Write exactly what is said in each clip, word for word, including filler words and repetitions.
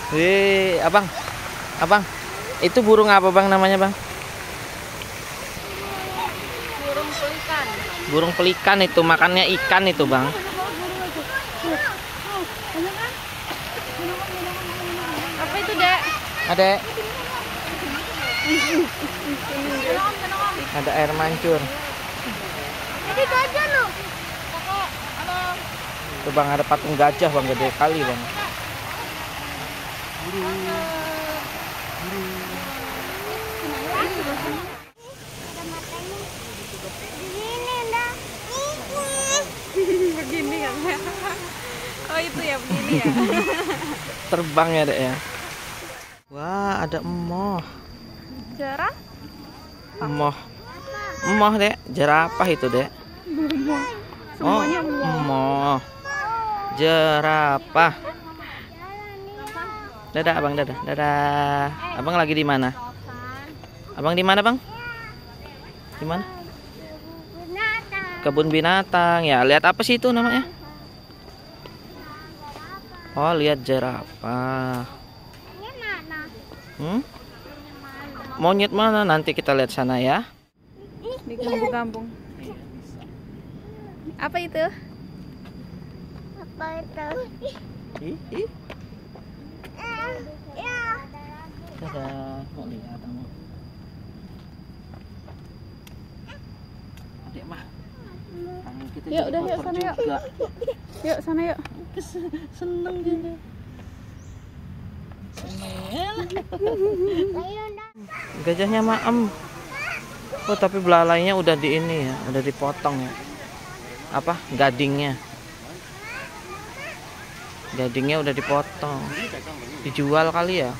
Wih, abang, abang, itu burung apa bang namanya bang? Burung pelikan. Burung pelikan itu makannya ikan itu bang. Apa itu, Dek? Ada, ada air mancur. Ini gajah loh. Tuh bang, ada patung gajah bang, gede kali bang. Begini kan? Oh itu ya begini ya. Terbang ya dek ya. Wah, ada emoh. Jarah? Emoh. Emoh dek, jerapah itu dek. Oh, Semuanya emoh. emoh. Jerapah. Dadah abang, dadah, dadah. Abang lagi di mana? Abang di mana bang? Di mana? Kebun binatang. Ya, lihat apa sih itu namanya? Oh, lihat jerapah. Hmm? Monyet mana? Nanti kita lihat sana ya. Di kampung-kampung. Apa itu? Apa itu? Ih, ih. Dadah, mau lihat kamu. Adik mah. Tangan kita Yuk, jadi udah, yuk, kotor sana, yuk. juga. Yuk sana yuk. Seneng gitu. Seneng. Gajahnya maem. Oh, tapi belalainya udah di ini ya, udah dipotong ya. Apa? Gadingnya. Gadingnya udah dipotong. Dijual kali ya.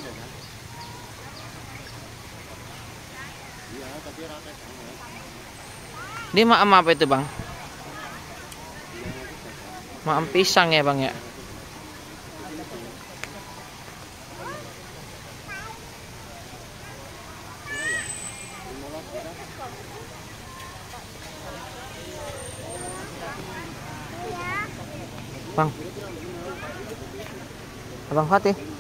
Ini maem apa itu bang? Maem pisang ya bang ya. Bang, abang Fatih.